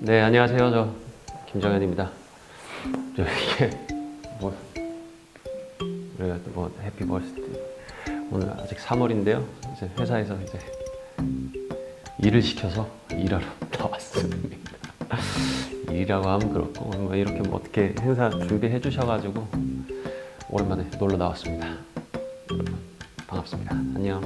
네, 안녕하세요. 저 김정현입니다. 이게 뭐 해피 버스데이. 오늘 아직 3월인데요. 이제 회사에서 이제 일을 시켜서 일하러 나왔습니다. 일이라고 하면 그렇고 뭐 이렇게 뭐 어떻게 행사 준비해 주셔가지고 오랜만에 놀러 나왔습니다. 여러분 반갑습니다. 안녕.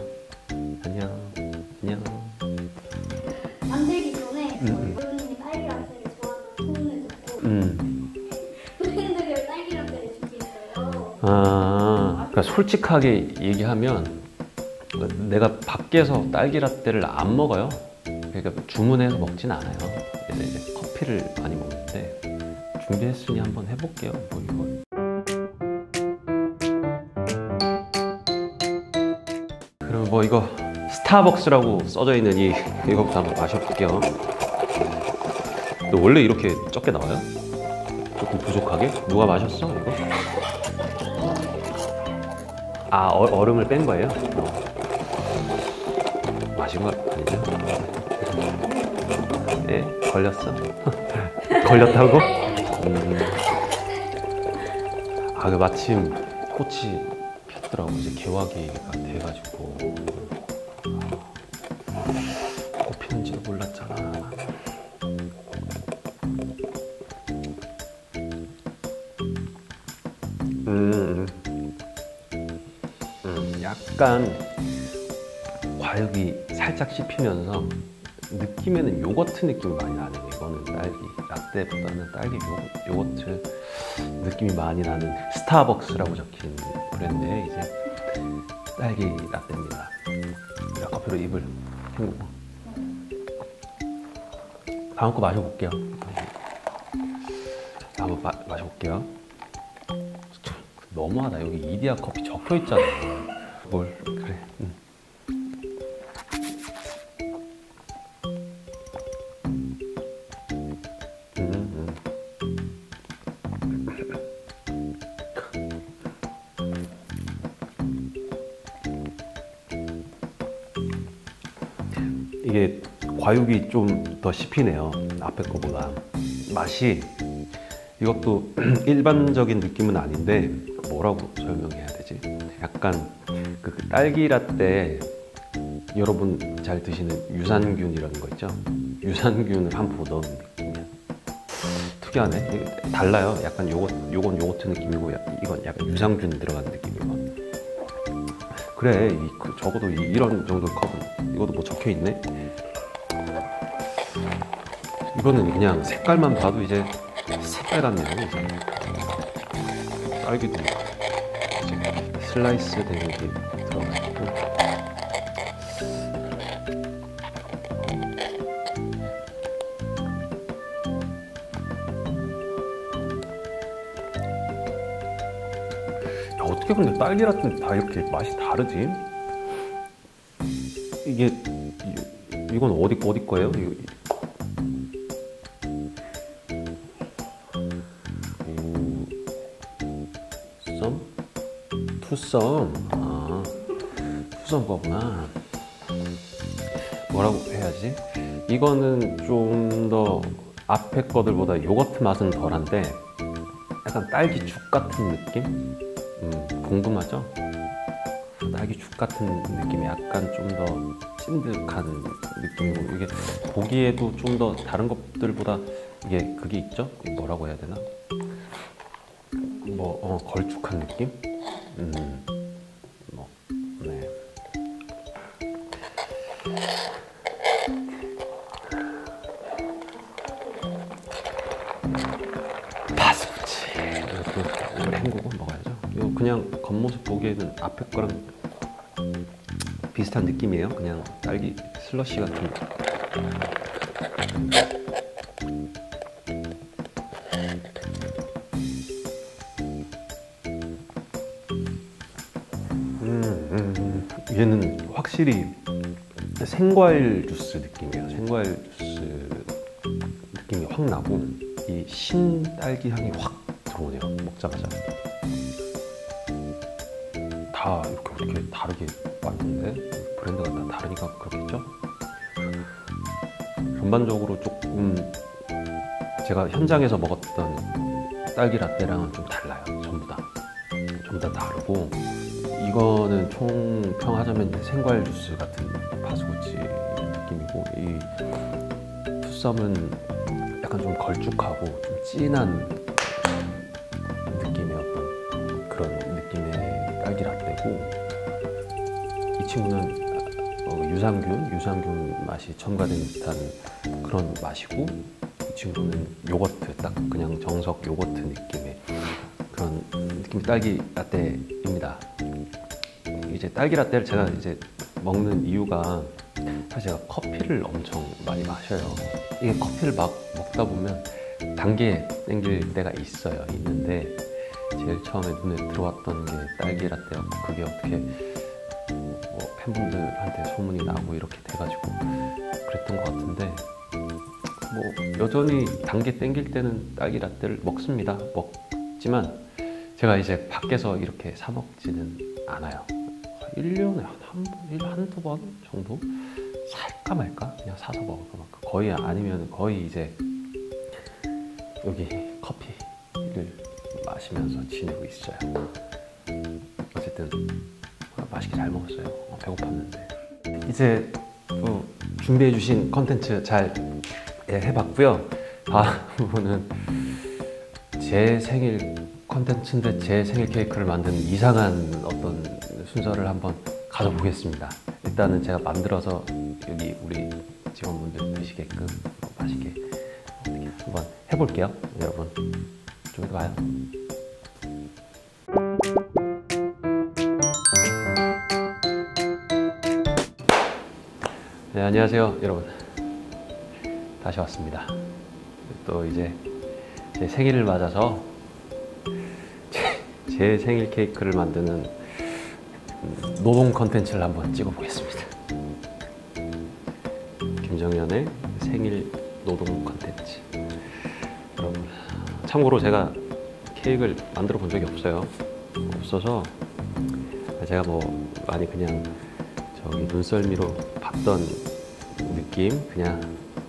만들기 전에 부모님이 딸기 라떼를 좋아하는 소문을 듣고 부모님들이 딸기 라떼를 준비했어요. 그러니까 솔직하게 얘기하면 내가 밖에서 딸기 라떼를 안 먹어요. 그러니까 주문해서 먹진 않아요. 그래서 이제 커피를 많이 먹는데 준비했으니 한번 해볼게요. 뭐 이거. 그럼 뭐 이거 스타벅스라고 써져 있는 이거부터 한번 마셔볼게요. 근데 원래 이렇게 적게 나와요? 조금 부족하게? 누가 마셨어 이거? 아, 얼음을 뺀 거예요? 마신 거 아니죠? 네, 걸렸어? 걸렸다고? 아, 마침 꽃이 폈더라고. 이제 개화기가 돼가지고 꽃 피는지도 몰랐잖아. 약간 과육이 살짝 씹히면서 느낌에는 요거트 느낌이 많이 나네요. 이거는 딸기 라떼보다는 딸기 요거트 느낌이 많이 나는 스타벅스라고 적힌 브랜드의 이제 딸기 라떼입니다. 커피로 입을 헹구고 다음 거 마셔볼게요. 한번 마셔볼게요. 너무하다. 여기 이디야 커피 적혀 있잖아. 뭘 그래. 이게 과육이 좀 더 씹히네요. 앞에 거보다. 맛이 이것도 일반적인 느낌은 아닌데 뭐라고 설명해야 되지? 약간 그 딸기 라떼 여러분 잘 드시는 유산균이라는 거 있죠? 유산균을 한 포 넣은 느낌이야. 특이하네. 달라요. 약간 요건 요거트 느낌이고 이건 약간 유산균 들어간 느낌이고. 그래, 적어도 이런 정도 컵은 이것도 뭐 적혀 있네. 이거는 그냥 색깔만 봐도 이제 색깔 같네요. 이제. 딸기도 이제 슬라이스 된 게 들어가지고. 야, 어떻게 근데 딸기 라떼는 다 이렇게 맛이 다르지? 이건 어디 거예요? 투썸? 아, 투썸 거구나. 뭐라고 해야지? 이거는 좀 더 앞에 거들보다 요거트 맛은 덜한데 약간 딸기 죽 같은 느낌? 궁금하죠? 딸기 죽 같은 느낌이 약간 좀 더 찐득한 느낌이고, 이게 보기에도 좀 더 다른 것들보다 이게 그게 있죠? 뭐라고 해야 되나? 걸쭉한 느낌? 네. 파스쿠치. 이걸 헹구고 먹어야죠. 이거 그냥 겉모습 보기에는 앞에 거랑 비슷한 느낌이에요. 그냥 딸기 슬러시 같은. 얘는 확실히 생과일 주스 느낌이에요. 생과일 주스 느낌이 확 나고 이 신딸기 향이 확 들어오네요. 먹자마자. 다 이렇게 어떻게 다르게 왔는데 브랜드가 다 다르니까 그렇겠죠? 전반적으로 조금 제가 현장에서 먹었던 딸기 라떼랑은 좀 달라요. 전부 다 다르고, 이거는 총평하자면 생과일 주스 같은 바스구치 느낌이고, 이 푸썸은 약간 좀 걸쭉하고 좀 진한 느낌의 어떤 그런 느낌의 딸기 라떼고, 이 친구는 유산균 맛이 첨가된 듯한 그런 맛이고, 이 친구는 요거트, 딱 그냥 정석 요거트 느낌의 그런 느낌의 딸기 라떼입니다. 이제 딸기 라떼를 제가 이제 먹는 이유가, 사실 제가 커피를 엄청 많이 마셔요. 이게 커피를 막 먹다 보면 단 게 땡길 때가 있는데, 제일 처음에 눈에 들어왔던 게 딸기 라떼였고, 그게 어떻게 뭐 팬분들한테 소문이 나고 이렇게 돼가지고 그랬던 것 같은데, 뭐 여전히 단 게 땡길 때는 딸기 라떼를 먹지만 제가 이제 밖에서 이렇게 사 먹지는 않아요. 1년에 한두 번 정도 살까 말까, 그냥 사서 먹을까 말까, 거의, 아니면 거의 이제 여기 커피를 마시면서 지내고 있어요. 어쨌든 맛있게 잘 먹었어요. 배고팠는데. 이제 또 준비해 주신 컨텐츠 잘 해봤고요. 다음은 제 생일 컨텐츠인데 제 생일 케이크를 만드는 이상한 어떤 순서를 한번 가져보겠습니다. 일단은 제가 만들어서 여기 우리 직원분들 드시게끔 맛있게 한번 해볼게요. 여러분, 좀 이따 봐요. 네, 안녕하세요 여러분, 다시 왔습니다. 또 이제 제 생일을 맞아서 제 생일 케이크를 만드는 노동 컨텐츠를 한번 찍어보겠습니다. 김정현의 생일 노동 컨텐츠. 여러분, 참고로 제가 케이크를 만들어 본 적이 없어서 제가 뭐 많이 그냥 저기 눈썰미로 봤던 느낌, 그냥.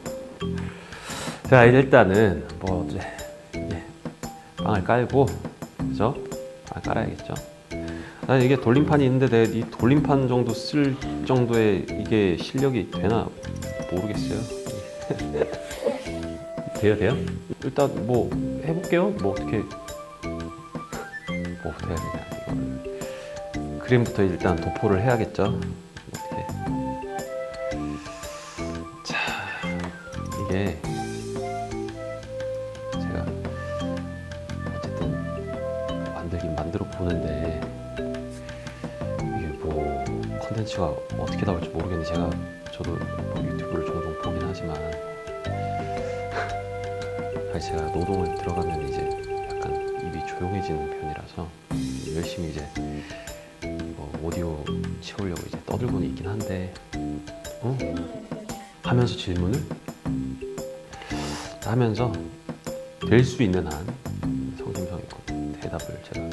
자, 일단은 뭐 이제 빵을 깔고, 그죠? 빵 깔아야겠죠. 난 이게 돌림판이 있는데 내가 이 돌림판 정도 쓸 정도의 이게 실력이 되나 모르겠어요. 돼요? 일단 뭐 해볼게요. 뭐 어떻게 해야 되냐, 이거를. 그림부터 일단 도포를 해야겠죠. 어떻게. 자, 이게 제가 어쨌든 만들어 보는데, 이게 뭐 컨텐츠가 어떻게 나올지 모르겠는데, 저도 뭐 유튜브를 종종 보긴 하지만 사실 제가 노동을 들어가면 이제 약간 입이 조용해지는 편이라서 열심히 이제 뭐 오디오 채우려고 이제 떠들고는 있긴 한데, 하면서 질문을 하면서 될 수 있는 한 성심성 있고 대답을 제가.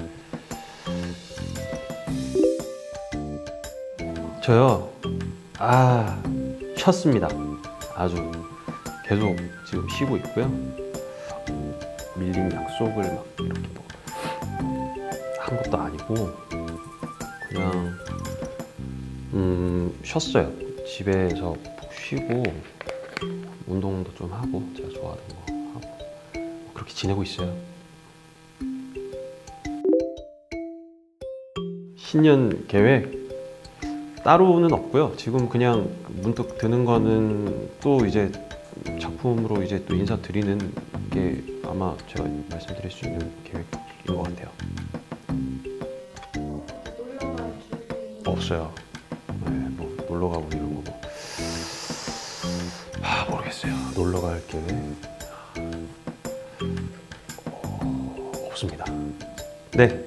저요, 쉬었습니다. 아주 계속 지금 쉬고 있고요. 밀린 약속을 막 이렇게 뭐 한 것도 아니고, 그냥 쉬었어요. 집에서 푹 쉬고 운동도 좀 하고, 제가 좋아하는 거 하고, 그렇게 지내고 있어요. 신년 계획 따로는 없고요. 지금 그냥 문득 드는 거는, 또 이제 작품으로 이제 또 인사드리는 게 아마 제가 말씀드릴 수 있는 계획인 것 같아요. 없어요. 네, 뭐 놀러 가고 이런 거 뭐. 모르겠어요. 놀러 갈 계획 없습니다. 네,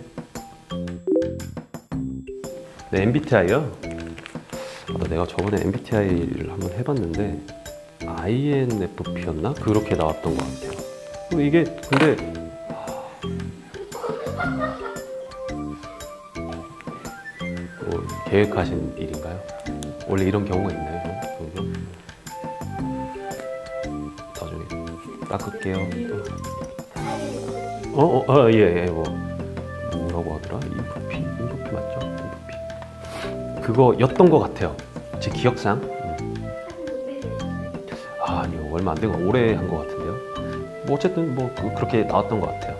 MBTI요. 내가 저번에 MBTI를 한번 해봤는데 INFP였나? 그렇게 나왔던 것 같아요. 이게 근데 뭐 계획하신 일인가요? 원래 이런 경우가 있나요? 종종? 나중에 깎을게요. 딸기를 예, 뭐 뭐라고 하더라? 인프피 맞죠? 인프피. 그거였던 것 같아요. 제 기억상. 아니요, 얼마 안 된 거 오래 한 것 같은데요. 뭐 어쨌든 뭐 그렇게 나왔던 것 같아요.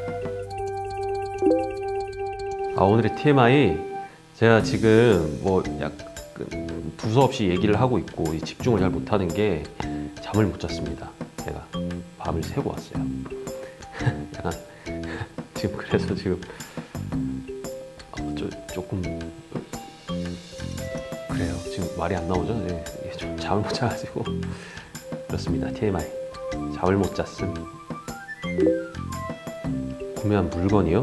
오늘의 TMI, 제가 지금 뭐 약간 두서없이 얘기를 하고 있고 집중을 잘 못하는 게 잠을 못 잤습니다. 제가 밤을 새고 왔어요. 약간 지금 그래서 지금 조금 그래요. 지금 말이 안 나오죠? 네, 좀 잠을 못 자가지고 그렇습니다. TMI, 잠을 못 잤음. 구매한 물건이요?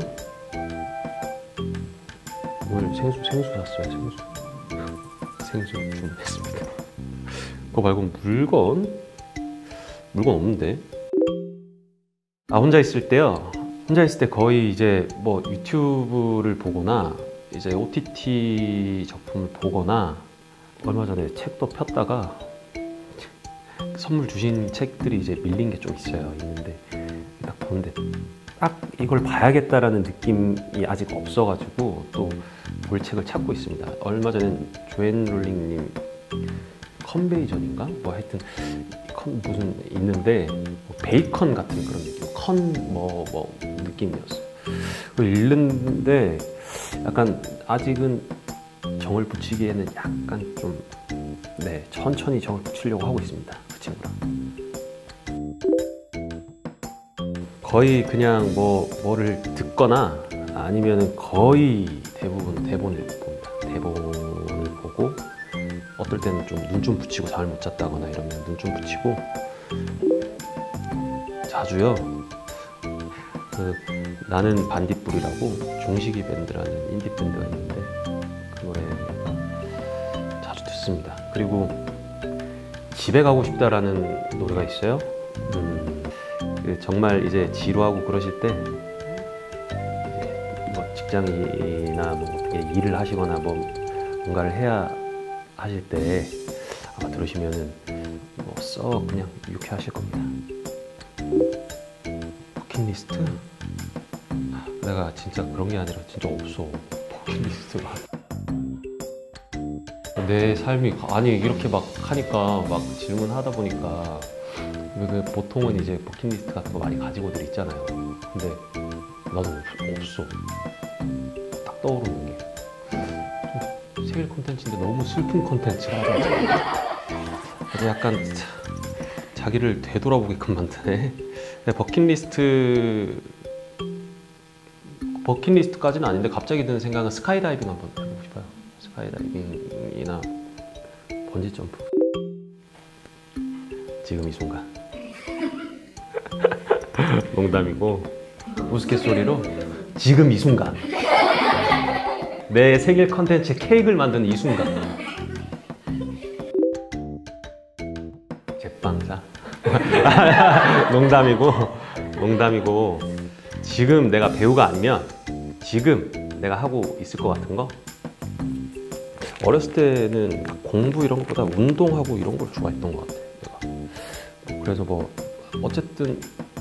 오늘 생수 샀어요. 생수 주문했습니다. 그거 말고 물건 없는데. 혼자 있을 때요. 혼자 있을 때 거의 이제 뭐 유튜브를 보거나 이제 OTT 작품을 보거나, 얼마 전에 책도 폈다가 선물 주신 책들이 이제 밀린 게 좀 있는데 딱 보는데 딱 이걸 봐야겠다라는 느낌이 아직 없어가지고 또 볼 책을 찾고 있습니다. 얼마 전에 조앤 롤링님 컨베이전인가? 뭐 하여튼 무슨 있는데 뭐 베이컨 같은 그런 느낌, 뭐 느낌이었어요. 그걸 읽는데 약간 아직은 정을 붙이기에는 약간 좀 천천히 정을 붙이려고 하고 있습니다. 그 친구랑. 거의 그냥 뭐를 듣거나 아니면은 거의 대부분 대본을 봅니다. 대본을 보고 어떨 때는 좀 눈 좀 붙이고 잠을 못 잤다거나 이러면 눈 좀 붙이고, 자주요. 나는 반딧불이라고 종식이 밴드라는 인디 밴드가 있는데 그 노래가 자주 듣습니다. 그리고 집에 가고 싶다라는 노래가 있어요. 정말 이제 지루하고 그러실 때 뭐 직장이나 뭐 어떻게 일을 하시거나 뭐 뭔가를 해야 하실 때 아마 들으시면은 뭐 썩 그냥 유쾌하실 겁니다. 버킷리스트? 내가 진짜 그런 게 아니라 진짜 없어. 버킷리스트가. 내 삶이 아니 이렇게 막 하니까 막 질문하다 보니까 보통은 이제 버킷리스트 같은 거 많이 가지고들 있잖아요. 근데 나도 없어. 딱 떠오르는 게 생일 콘텐츠인데 너무 슬픈 콘텐츠라 아주 약간 자기를 되돌아보게끔 만드네. 버킷리스트까지는 아닌데 갑자기 드는 생각은 스카이다이빙 한번 해보고 싶어요. 스카이다이빙이나 번지점프. 지금 이 순간. 농담이고 우스갯소리로 지금 이 순간, 내 생일 컨텐츠 케이크를 만드는 이 순간. 제빵사. 농담이고 지금 내가 배우가 아니면 지금 내가 하고 있을 것 같은 거, 어렸을 때는 공부 이런 것보다 운동하고 이런 걸 좋아했던 것 같아요. 내가. 그래서 뭐 어쨌든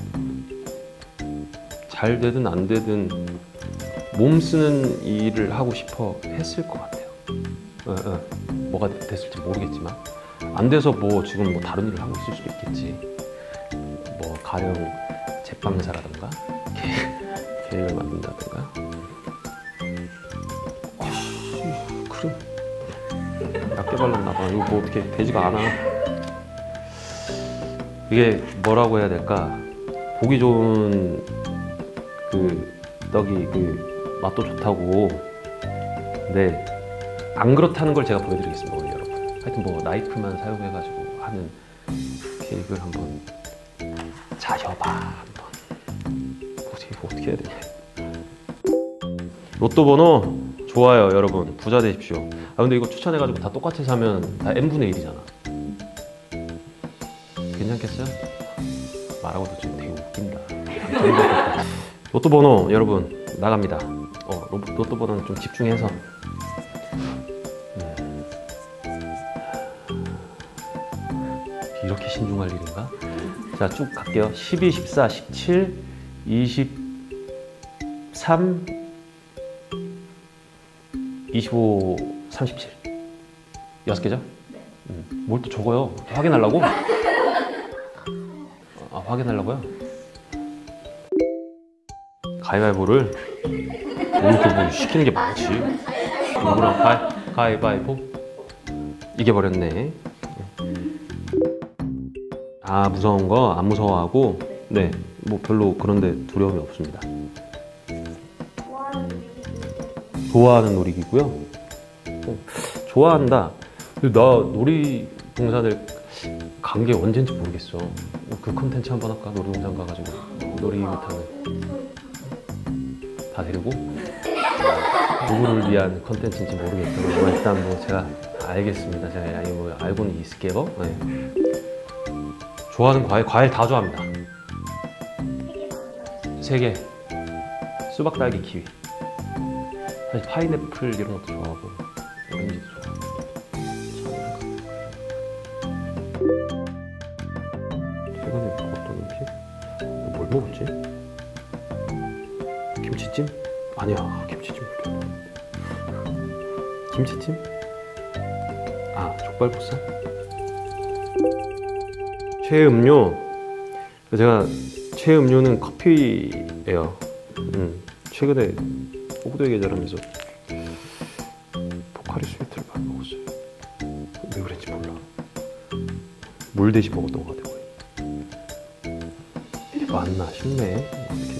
잘 되든 안 되든 몸 쓰는 일을 하고 싶어 했을 것 같아요. 뭐가 됐을지 모르겠지만 안 돼서 뭐 지금 뭐 다른 일을 하고 있을 수도 있겠지. 뭐 가령 제빵사라든가 계획을 만든다든가. 그래. 약게 발랐나 봐. 이거 뭐 어떻게 되지가 않아. 이게 뭐라고 해야 될까? 보기 좋은 그 떡이 그 맛도 좋다고. 근데 안 그렇다는 걸 제가 보여드리겠습니다, 오늘 여러분. 하여튼 뭐 나이프만 사용해가지고 하는 케이크를 한번 자셔봐. 한번 어떻게 해야 되냐. 로또 번호 좋아요, 여러분. 부자 되십시오. 근데 이거 추천해가지고 다 똑같이 사면 다 n분의 1이잖아. 괜찮겠어요? 말하고도 지금 되게 웃긴다. 로또 번호 여러분 나갑니다. 로또 번호는 좀 집중해서. 이렇게 신중할 일인가? 자, 쭉 갈게요. 12, 14, 17, 23, 25, 37. 6개죠? 네. 뭘 또 적어요? 확인하려고? 아, 확인하려고요? 가위바위보를 이렇게 뭐 시키는 게 많지. 누구랑 가위바위보? 이겨버렸네. 아, 무서운 거 안 무서워하고? 네, 뭐 별로 그런데 두려움이 없습니다. 좋아하는 놀이기구요? 좋아한다. 근데 나 놀이동산을 간 게 언젠지 모르겠어. 그 컨텐츠 한번 할까? 놀이동산 가가지고 놀이기구 타는 다 데리고? 누구를 위한 컨텐츠인지 모르겠지만 뭐 일단 뭐 제가 알겠습니다. 제가 뭐 알고는 있을게요. 네. 좋아하는 과일 다 좋아합니다. 3개. 수박, 딸기, 키위. 사실 파인애플 이런 것도 좋아하고 오렌지도 좋아하고. 최근에 먹었던 음식? 뭘 먹었지? 김치찜? 아니야, 김치찜 별로. 김치찜? 아, 족발보쌈? 최애 음료? 제가 최애 음료는 커피예요. 최근에 호구도의 계절하면서 포카리 스웨트를 많이 먹었어요. 왜 그런지 몰라. 물 대신 먹었던 것 같아요. 이게 맞나 싶네. 어떻게.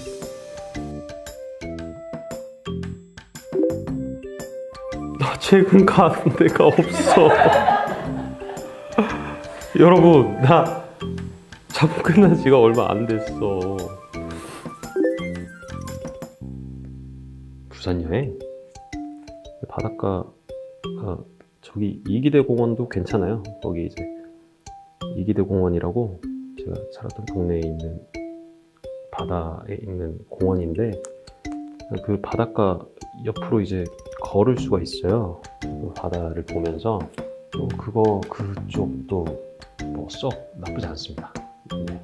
나 최근 가는 데가 없어. 여러분, 나 작업 끝난 지가 얼마 안 됐어. 부산 여행? 바닷가가 저기 이기대 공원도 괜찮아요. 거기 이제 이기대 공원이라고 제가 살았던 동네에 있는 바다에 있는 공원인데 그 바닷가 옆으로 이제 걸을 수가 있어요. 그 바다를 보면서 그쪽도 뭐 썩 나쁘지 않습니다. 네.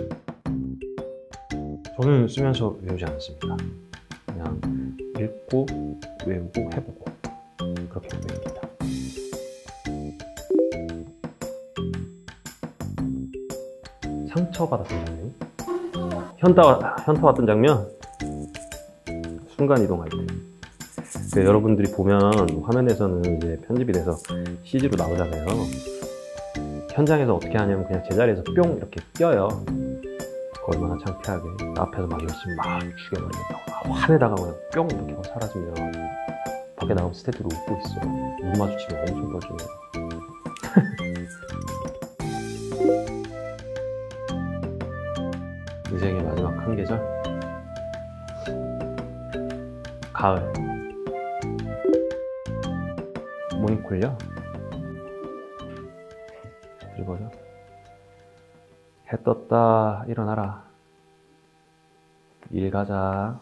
저는 쓰면서 외우지 않습니다. 그냥 읽고 외우고 해보고 그렇게 외웁니다. 상처받았던 장면? 현타 왔던 장면? 순간이동할 때. 네, 여러분들이 보면 화면에서는 이제 편집이 돼서 CG로 나오잖아요. 현장에서 어떻게 하냐면 그냥 제자리에서 뿅 이렇게 껴요. 얼마나 창피하게 앞에서 막 열심히 막 죽여버리겠다고 화내다가 그냥 뿅 이렇게 막 사라지면 밖에 나가면 스태프들이 웃고 있어. 눈 마주치면 엄청 떠주면. 인생의 마지막 한 계절? 가을. 모닝콜요? 읽어요. 해 떴다 일어나라. 일 가자.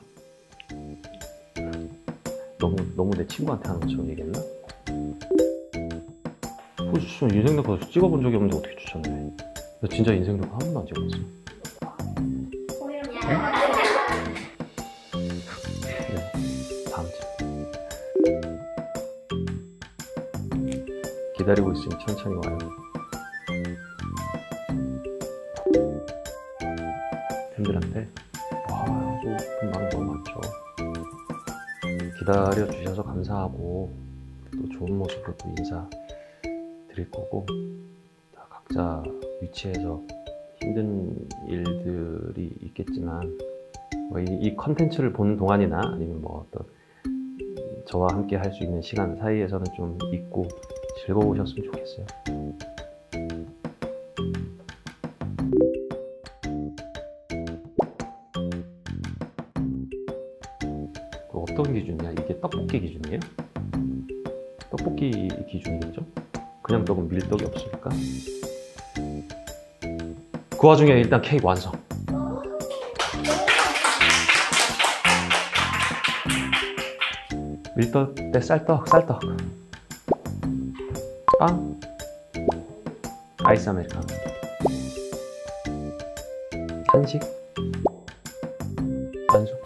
너무 내 친구한테 하는 것처럼 얘기했나? 포지션 인생 랭커 찍어본 적이 없는데 어떻게 추천해? 나 진짜 인생 랭커 한 번도 안 찍어봤어. 네, 다음 주 기다리고 있으니 천천히 와요. 팬들한테 하고 싶은 마음 너무 많죠. 기다려 주셔서 감사하고 또 좋은 모습으로 또 인사 드릴 거고, 다 각자 위치에서 힘든 일들이 있겠지만 뭐 이 컨텐츠를 보는 동안이나 아니면 뭐 어떤 저와 함께 할 수 있는 시간 사이에서는 좀 있고 즐거우셨으면 좋겠어요. 어떤 기준이야? 이게 떡볶이 기준이에요? 떡볶이 기준이죠? 그냥 떡은 밀떡이 없으니까. 그 와중에 일단 케이크 완성. 밀떡 대 쌀떡. 빵, 아이스 아메리카노. 한식? 한식?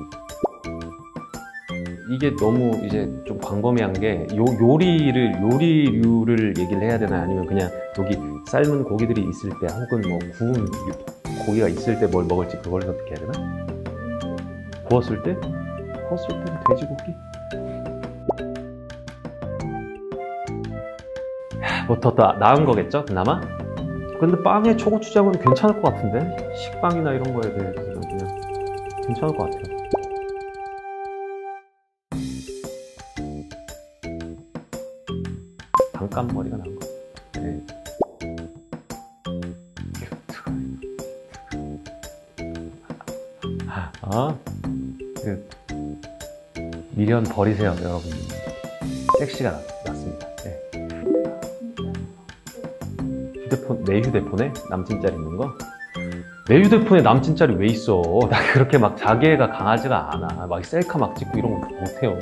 이게 너무 이제 좀 광범위한 게 요리류를 얘기를 해야 되나 아니면 그냥 여기 삶은 고기들이 있을 때 혹은 뭐 구운 고기가 있을 때 뭘 먹을지 그걸 선택해야 되나? 구웠을 때? 구웠을 때는 돼지고기? 뭐 더 나은 거겠죠? 그나마? 근데 빵에 초고추장은 괜찮을 것 같은데? 식빵이나 이런 거에 대해서는 그냥 괜찮을 것 같아요. 반깐머리가 나은 거. 네. 미련 버리세요, 여러분. 섹시가 낫습니다. 네. 내 휴대폰에 남친 짤 있는 거? 내 휴대폰에 남친 짤이 왜 있어? 나 그렇게 막 자기애가 강하지가 않아. 막 셀카 막 찍고 이런 거 못해요.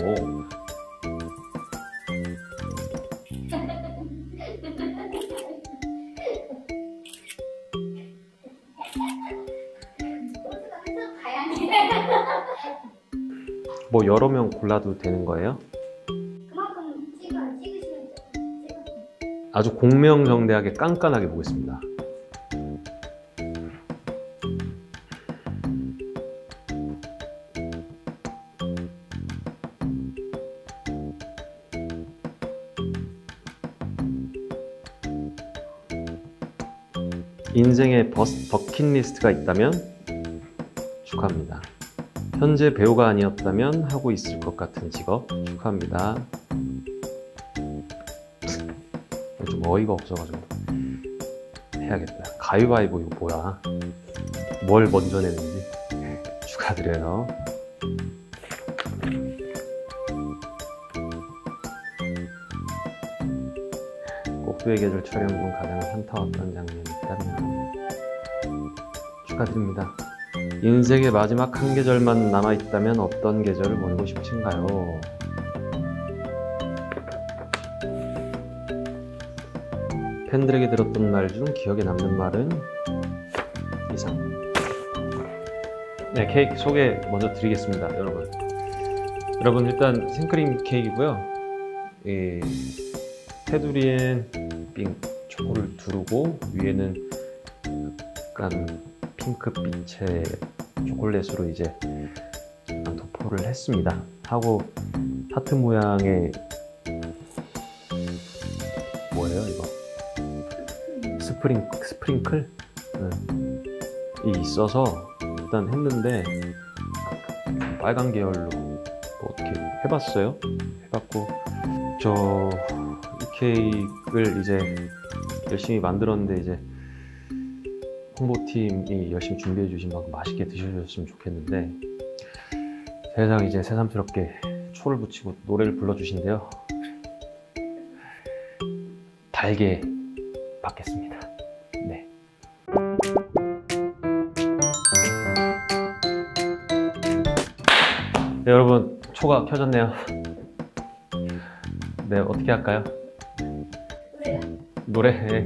뭐 여러 명 골라도 되는 거예요? 그만큼 찍으시면 돼요. 아주 공명정대하게 깐깐하게 보겠습니다. 인생에 버킷리스트가 있다면 축하합니다. 현재 배우가 아니었다면 하고 있을 것 같은 직업 축하합니다. 좀 어이가 없어가지고 해야겠다. 가위바위보 이거 뭐야? 뭘 먼저 내는지 축하드려요. 꼭두의 계절 촬영 중 가장 현타왔던 장면이 있다면 축하드립니다. 인생의 마지막 한 계절만 남아있다면 어떤 계절을 보내고 싶으신가요? 팬들에게 들었던 말 중 기억에 남는 말은 이상. 네, 케이크 소개 먼저 드리겠습니다, 여러분. 여러분 일단 생크림 케이크이고요. 테두리엔 빙 초코를 두르고 위에는 약간 핑크빛의 초콜릿으로 이제 도포를 했습니다. 하고 하트 모양의 뭐예요 이거? 스프링클? 이 있어서 일단 했는데 빨간 계열로 어떻게 해봤어요. 해봤고 이 케이크를 이제 열심히 만들었는데 이제 홍보팀이 열심히 준비해 주신 만큼 맛있게 드셔주셨으면 좋겠는데 세상 이제 새삼스럽게 초를 붙이고 노래를 불러주신대요. 달게 받겠습니다. 네. 네, 여러분 초가 켜졌네요. 네, 어떻게 할까요? 노래? 네.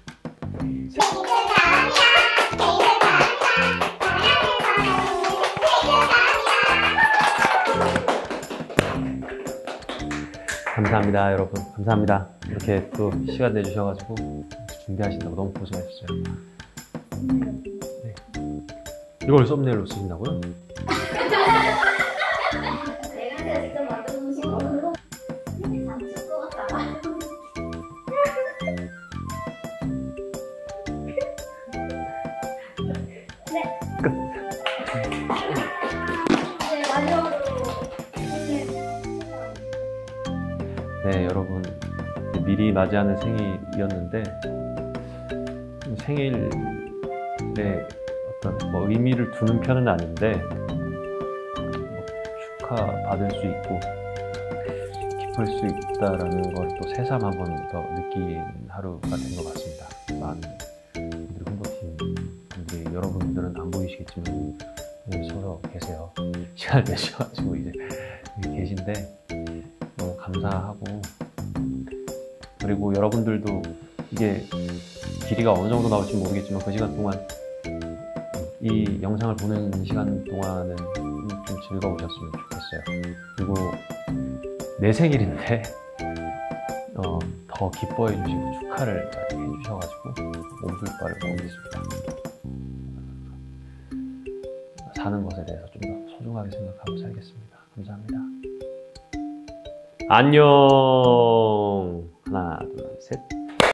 감사합니다, 여러분. 감사합니다. 이렇게 또 시간 내주셔가지고 준비하신다고 너무 고생하셨어요. 네. 이걸 썸네일로 쓰신다고요? 내가 직접 만들어 놓으신 거로 잠실 것 같다. 네. 끝. 네, 마지막으로 네, 여러분 미리 맞이하는 생일이었는데 생일에 어떤 뭐 의미를 두는 편은 아닌데 뭐 축하받을 수 있고 기쁠 수 있다라는 걸 또 새삼 한 번 더 느낀 하루가 된 것 같습니다. 많은 분들, 홍보팀 분들이, 여러분들은 안 보이시겠지만 여기 서서 계세요. 시간을 내셔가지고 이제 여기 계신데 너무 감사하고, 그리고 여러분들도 이게 길이가 어느 정도 나올지 모르겠지만 그 시간 동안 이 영상을 보는 시간 동안은 좀 즐거우셨으면 좋겠어요. 그리고 내 생일인데 더 기뻐해 주시고 축하를 많이 해주셔가지고 몸둘바를 모으겠습니다. 사는 것에 대해서 좀 더 소중하게 생각하고 살겠습니다. 감사합니다. 안녕. 하나, 둘, 셋.